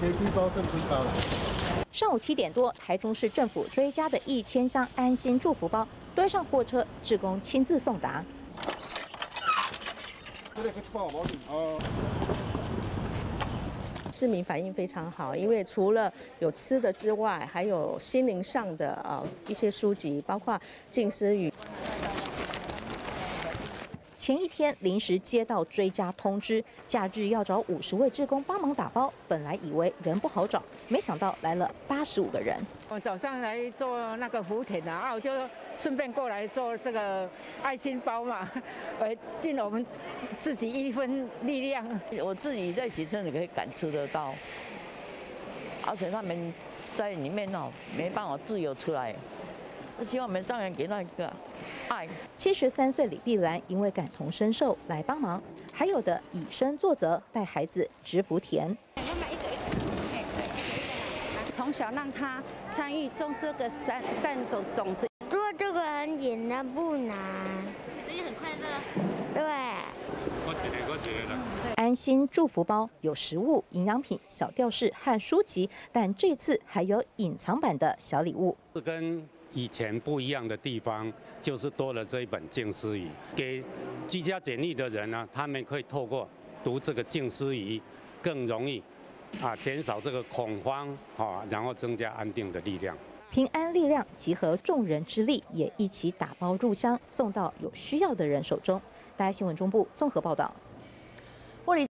上午7点多，台中市政府追加的1000箱安心祝福包堆上货车，志工亲自送达。 市民反应非常好，因为除了有吃的之外，还有心灵上的一些书籍，包括静思语。 前一天临时接到追加通知，假日要找50位志工帮忙打包。本来以为人不好找，没想到来了85个人。 我早上来做那个福田我就顺便过来做这个爱心包嘛，尽我们自己一份力量。 我自己在洗车，你可以感知得到，而且他们在里面没办法自由出来。希望我们上人给那个爱。 73岁李碧兰因为感同身受来帮忙，还有的以身作则，带孩子植福田。 从小让他参与种这个善种子。 做这个很简单，不难， 所以很快乐。 对。 我觉得。 安心祝福包有食物、营养品、小吊饰和书籍，但这次还有隐藏版的小礼物。 跟以前不一样的地方，就是多了这一本静思语，给居家检疫的人呢，他们可以透过读这个静思语，更容易减少这个恐慌然后增加安定的力量。 平安力量集合众人之力，也一起打包入箱，送到有需要的人手中。大家新闻中部综合报道。